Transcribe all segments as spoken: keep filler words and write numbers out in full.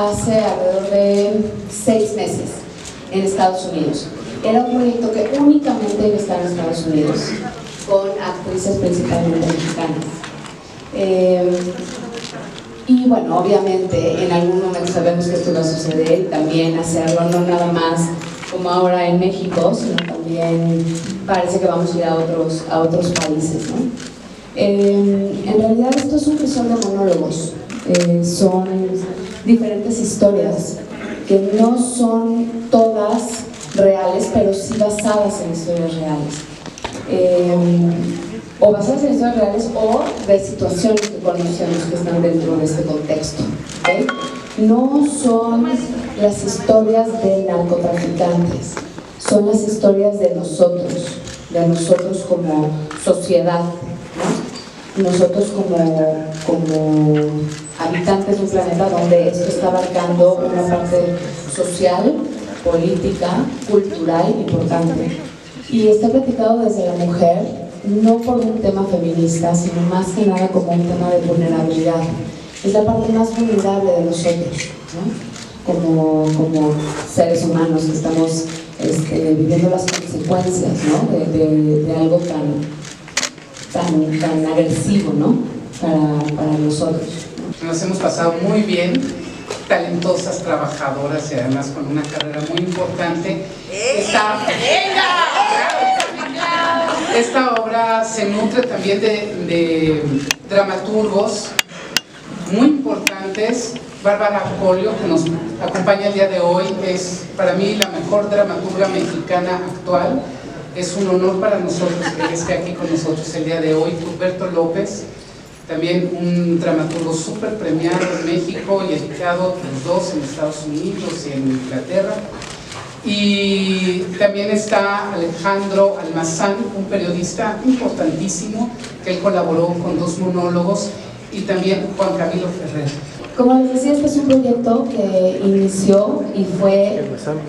hace alrededor de seis meses en Estados Unidos. Era un proyecto que únicamente iba a estar en Estados Unidos, con actrices principalmente mexicanas. Eh, y bueno, obviamente en algún momento sabemos que esto va a suceder y también hacerlo no nada más como ahora en México, sino también parece que vamos a ir a otros, a otros países, ¿no? Eh, en realidad esto es un crisol de monólogos, eh, son diferentes historias que no son todas reales, pero sí basadas en historias reales. Eh, o basadas en historias reales o de situaciones que conocemos que están dentro de este contexto, ¿okay? No son las historias de narcotraficantes, son las historias de nosotros, de nosotros como sociedad, ¿no? Nosotros como, como habitantes de un planeta donde esto está abarcando una parte social, política, cultural importante. Y está platicado desde la mujer, no por un tema feminista, sino más que nada como un tema de vulnerabilidad. Es la parte más vulnerable de nosotros, ¿no? Como, como seres humanos que estamos este, viviendo las consecuencias, ¿no? de, de, de algo tan, tan, tan agresivo, ¿no? para, para nosotros. Nos hemos pasado muy bien, talentosas, trabajadoras y además con una carrera muy importante. Esta, esta obra se nutre también de, de dramaturgos muy importantes. Bárbara Polio, que nos acompaña el día de hoy, es para mí la mejor dramaturga mexicana actual. Es un honor para nosotros que esté aquí con nosotros el día de hoy. Humberto López, también un dramaturgo súper premiado en México y editado los dos en Estados Unidos y en Inglaterra. Y también está Alejandro Almazán, un periodista importantísimo, que él colaboró con dos monólogos, y también Juan Camilo Ferrer. Como les decía, este es un proyecto que inició y fue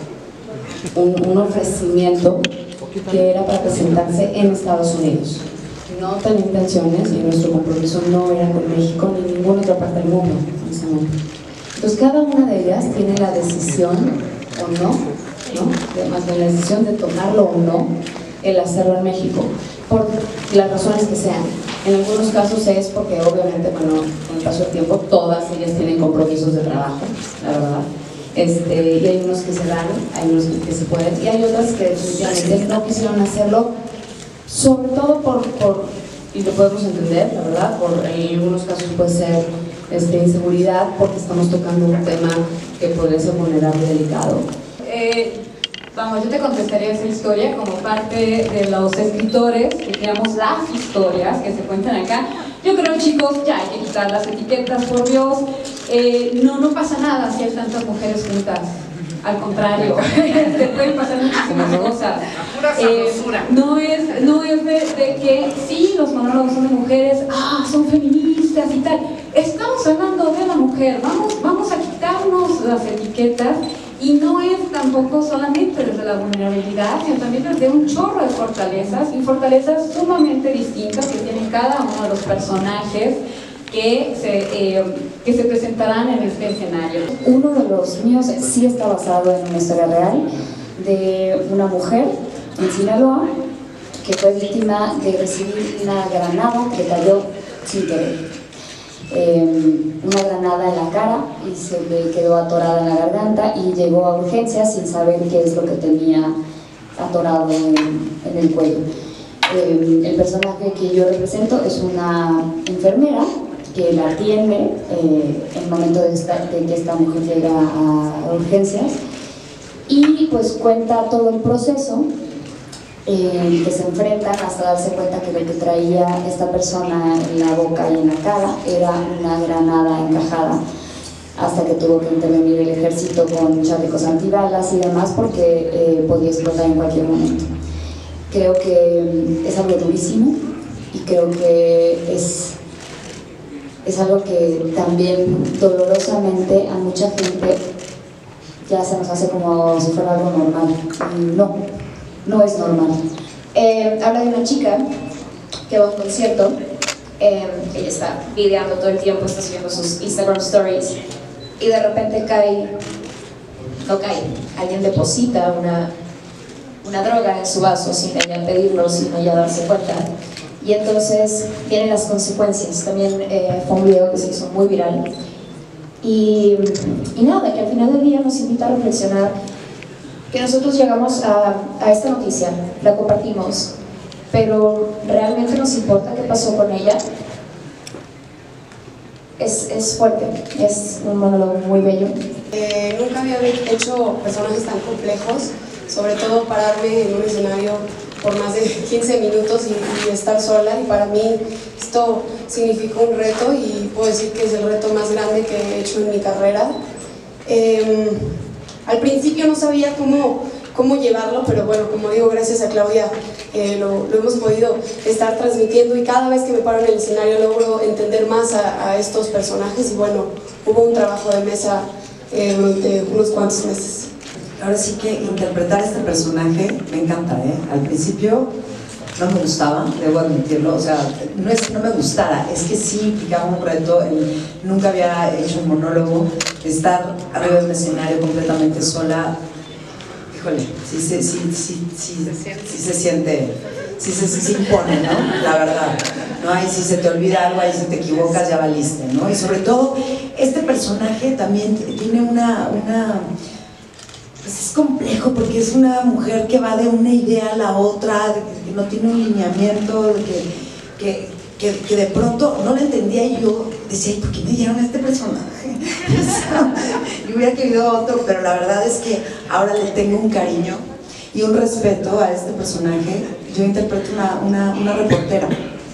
un, un ofrecimiento que era para presentarse en Estados Unidos. No tenía intenciones y nuestro compromiso no era con México ni ninguna otra parte del mundo, precisamente. Entonces cada una de ellas tiene la decisión o no, ¿no? Además de la decisión de tomarlo o no, el hacerlo en México, por las razones que sean. En algunos casos es porque obviamente, bueno, con el paso del tiempo todas ellas tienen compromisos de trabajo, la verdad. Este, y hay unos que se dan, hay unos que se pueden, y hay otras que definitivamente no quisieron hacerlo, sobre todo por, por, y lo podemos entender, la verdad, por en algunos casos puede ser este, inseguridad, porque estamos tocando un tema que podría ser vulnerable y delicado. Eh, vamos, yo te contestaría esa historia como parte de los escritores que creamos las historias que se cuentan acá. Yo creo, chicos, ya hay que quitar las etiquetas, por Dios. Eh, no, no pasa nada si hay tantas mujeres juntas. Al contrario, te pueden pasar muchísimas cosas. Eh, no es, no es de, de que sí, los monólogos son de mujeres, ah, son feministas y tal. Estamos hablando de la mujer, vamos, vamos a quitarnos las etiquetas. Y no es tampoco solamente desde la vulnerabilidad, sino también desde un chorro de fortalezas, y fortalezas sumamente distintas que tienen cada uno de los personajes que se, eh, que se presentarán en este escenario. Uno de los míos sí está basado en una historia real de una mujer en Sinaloa que fue víctima de recibir una granada que cayó sin querer. Eh, una granada en la cara y se le quedó atorada en la garganta y llegó a urgencias sin saber qué es lo que tenía atorado en, en el cuello. Eh, el personaje que yo represento es una enfermera que la atiende eh, en el momento de, esta, de que esta mujer llega a, a urgencias, y pues cuenta todo el proceso Eh, que se enfrentan hasta darse cuenta que lo que traía esta persona en la boca y en la cara era una granada encajada, hasta que tuvo que intervenir el ejército con chalecos antibalas y demás porque eh, podía explotar en cualquier momento. Creo que es algo durísimo y creo que es, es algo que también dolorosamente a mucha gente ya se nos hace como si fuera algo normal, y no. No es normal. Eh, habla de una chica que va a un concierto, eh, ella está videando todo el tiempo, está subiendo sus Instagram stories y de repente cae, no cae, alguien deposita una, una droga en su vaso sin ella pedirlo, sin ella darse cuenta. Y entonces vienen las consecuencias. También eh, fue un video que se hizo muy viral. Y, y nada, que al final del día nos invita a reflexionar que nosotros llegamos a, a esta noticia, la compartimos, pero ¿realmente nos importa qué pasó con ella? Es, es fuerte, es un monólogo muy bello. Eh, nunca había hecho personajes tan complejos, sobre todo pararme en un escenario por más de quince minutos y, y estar sola, y para mí esto significó un reto y puedo decir que es el reto más grande que he hecho en mi carrera. Eh, al principio no sabía cómo, cómo llevarlo, pero bueno, como digo, gracias a Claudia eh, lo, lo hemos podido estar transmitiendo, y cada vez que me paro en el escenario logro entender más a, a estos personajes, y bueno, hubo un trabajo de mesa eh, durante unos cuantos meses. Ahora sí que interpretar este personaje me encanta, ¿eh? Al principio no me gustaba, debo admitirlo, o sea, no es que no me gustara, es que sí implicaba un reto. El, nunca había hecho un monólogo, estar arriba de un escenario completamente sola, híjole, sí, sí, sí, sí, sí, sí se siente, sí se, sí se impone, ¿no? La verdad, ¿no? Ahí si se te olvida algo, ahí si te equivocas ya valiste, ¿no? Y sobre todo, este personaje también tiene una, una pues es complejo, porque es una mujer que va de una idea a la otra, que no tiene un lineamiento, que, que, que, que de pronto no la entendía, y yo decía, ¿por qué me dieron este personaje? Yo hubiera querido otro, pero la verdad es que ahora le tengo un cariño y un respeto a este personaje. Yo interpreto una, una, una reportera,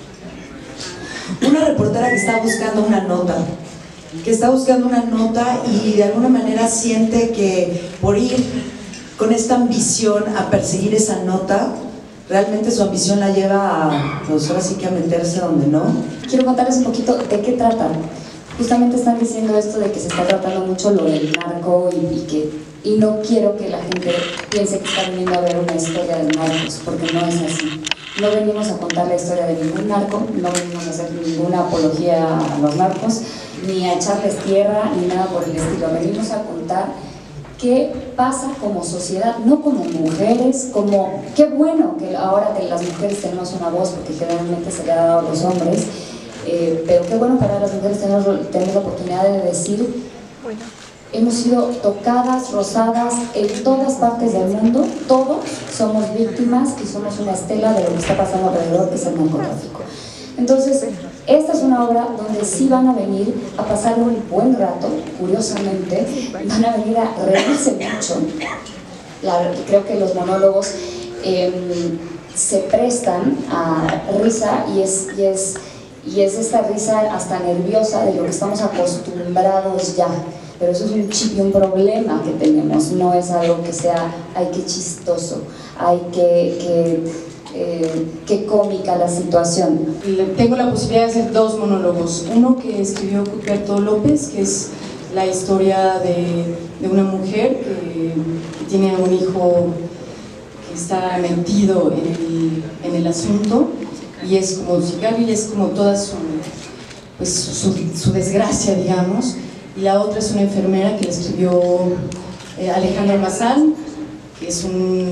una reportera que está buscando una nota, que está buscando una nota y de alguna manera siente que por ir con esta ambición a perseguir esa nota, realmente su ambición la lleva a, pues ahora sí que a meterse donde no. Quiero contarles un poquito de qué trata. Justamente están diciendo esto de que se está tratando mucho lo del narco y, y que y no quiero que la gente piense que está viniendo a ver una historia de narcos, porque no es así. No venimos a contar la historia de ningún narco, no venimos a hacer ninguna apología a los narcos, ni a echarles tierra, ni nada por el estilo. Venimos a contar qué pasa como sociedad, no como mujeres, como qué bueno que ahora que las mujeres tenemos una voz, porque generalmente se le ha dado a los hombres, eh, pero qué bueno para las mujeres tenemos, tenemos la oportunidad de decir, bueno, hemos sido tocadas, rozadas en todas partes del mundo, todos somos víctimas y somos una estela de lo que está pasando alrededor, que es el narcotráfico. Entonces, esta es una obra donde sí van a venir a pasar un buen rato, curiosamente, van a venir a reírse mucho. La, creo que los monólogos eh, se prestan a risa y es, y, es, y es esta risa hasta nerviosa de lo que estamos acostumbrados ya. Pero eso es un chip y un problema que tenemos, no es algo que sea, ay, qué chistoso, ay, qué, qué, eh, qué cómica la situación. Tengo la posibilidad de hacer dos monólogos, uno que escribió Cuthberto López, que es la historia de, de una mujer que, que tiene un hijo que está metido en el, en el asunto, y es como sicario y es como toda su, pues, su, su desgracia, digamos. Y la otra es una enfermera que le escribió eh, Alejandro Almazán, que es un,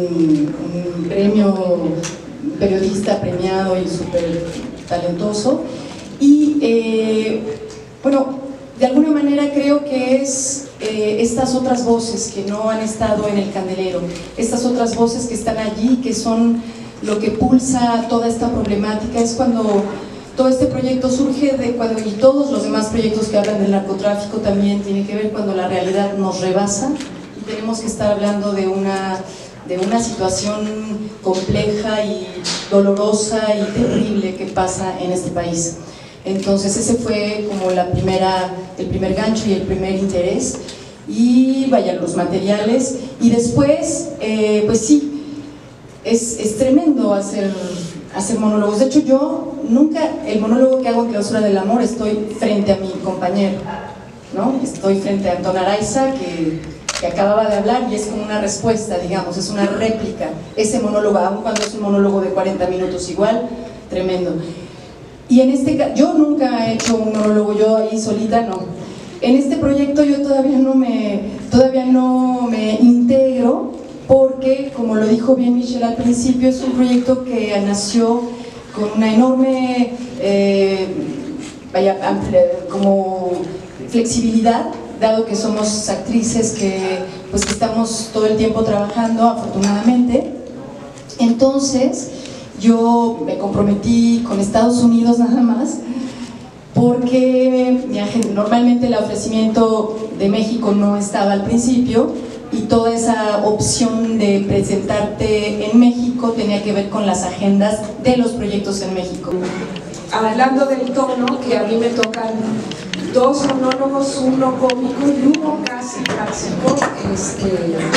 un premio, periodista premiado y súper talentoso. Y eh, bueno, de alguna manera creo que es eh, estas otras voces que no han estado en el candelero, estas otras voces que están allí, que son lo que pulsa toda esta problemática. Es cuando todo este proyecto surge de cuando, y todos los demás proyectos que hablan del narcotráfico también tienen que ver cuando la realidad nos rebasa y tenemos que estar hablando de una, de una situación compleja y dolorosa y terrible que pasa en este país. Entonces ese fue como la primera, el primer gancho y el primer interés, y vaya, los materiales. Y después, eh, pues sí, es, es tremendo hacer, hacer monólogos. De hecho, yo nunca, el monólogo que hago en Clausura del Amor, estoy frente a mi compañero, ¿no? Estoy frente a Antón Araiza, que, que acababa de hablar, y es como una respuesta, digamos, es una réplica. Ese monólogo, aun cuando es un monólogo de cuarenta minutos igual, tremendo. Y en este caso, yo nunca he hecho un monólogo yo ahí solita, no. En este proyecto yo todavía no me, todavía no me integro porque, como lo dijo bien Michelle al principio, es un proyecto que nació con una enorme eh, vaya, amplia, como flexibilidad, dado que somos actrices que, pues, que estamos todo el tiempo trabajando, afortunadamente. Entonces, yo me comprometí con Estados Unidos nada más, porque normalmente el ofrecimiento de México no estaba al principio y toda esa opción de presentarte en México tenía que ver con las agendas de los proyectos en México. Hablando del tono, que a mí me tocan dos monólogos, uno cómico y uno casi clásico, este,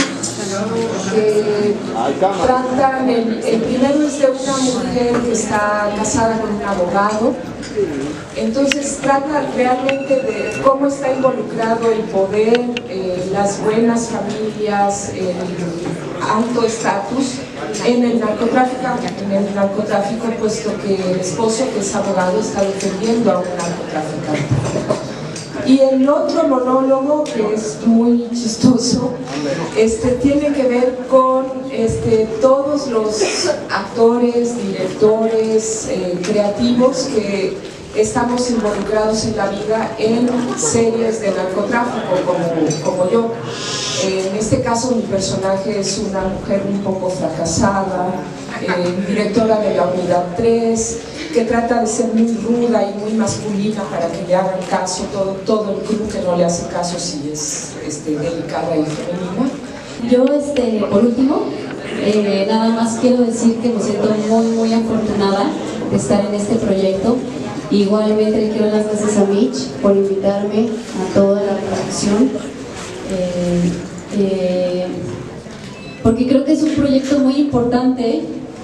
que tratan, el, el primero es de una mujer que está casada con un abogado. Entonces trata realmente de cómo está involucrado el poder, eh, las buenas familias, el alto estatus en el narcotráfico, en el narcotráfico, puesto que el esposo, que es abogado, está defendiendo a un narcotraficante. Y el otro monólogo, que es muy chistoso, este, tiene que ver con este, todos los actores, directores, eh, creativos que estamos involucrados en la vida en series de narcotráfico, como, como yo. En este caso mi personaje es una mujer un poco fracasada, eh, directora de la unidad tres, que trata de ser muy ruda y muy masculina para que le hagan caso todo, todo el club, que no le hace caso si es este, delicada y femenina. Yo, este, por último, eh, nada más quiero decir que me siento muy, muy afortunada de estar en este proyecto. Igualmente le quiero dar las gracias a Mitch por invitarme a toda la producción, eh, eh, porque creo que es un proyecto muy importante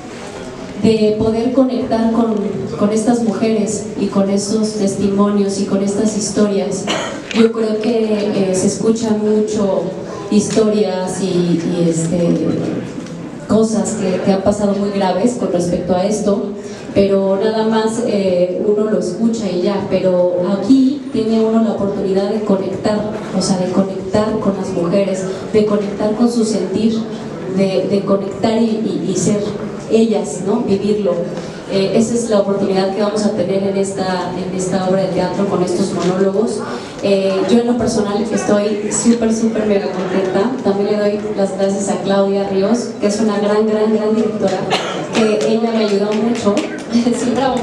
de poder conectar con, con estas mujeres y con estos testimonios y con estas historias. Yo creo que eh, se escuchan mucho historias y, y este, cosas que, que han pasado muy graves con respecto a esto, pero nada más eh, uno lo escucha y ya, pero aquí tiene uno la oportunidad de conectar, o sea, de conectar con las mujeres, de conectar con su sentir, de, de conectar y, y, y ser ellas, ¿no? Vivirlo. Eh, esa es la oportunidad que vamos a tener en esta, en esta obra de teatro con estos monólogos. Eh, yo en lo personal estoy súper, súper mega contenta. También le doy las gracias a Claudia Ríos, que es una gran, gran, gran directora, que ella me ayudó mucho. Sí, bravo.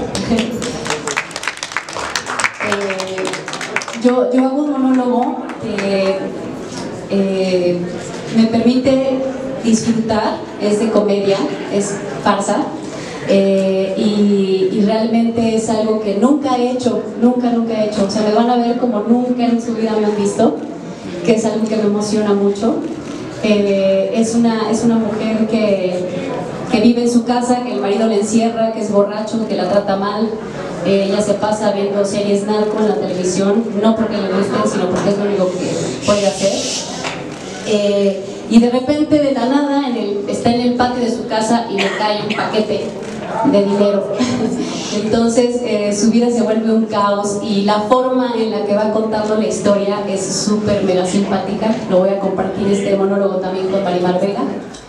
eh, yo, yo hago un monólogo que eh, me permite disfrutar, es de comedia, es farsa. Eh, y, y realmente es algo que nunca he hecho, nunca, nunca he hecho. O sea, me van a ver como nunca en su vida me han visto, que es algo que me emociona mucho. Eh, es, una, es una mujer que, que vive en su casa, que el marido le encierra, que es borracho, que la trata mal. Eh, ella se pasa viendo series narco en la televisión, no porque le gusten, sino porque es lo único que puede hacer. Eh, y de repente, de la nada, en el, está en el patio de su casa y le cae un paquete de dinero. Entonces eh, su vida se vuelve un caos y la forma en la que va contando la historia es súper mega simpática. Lo voy a compartir este monólogo también con Marimar Vega.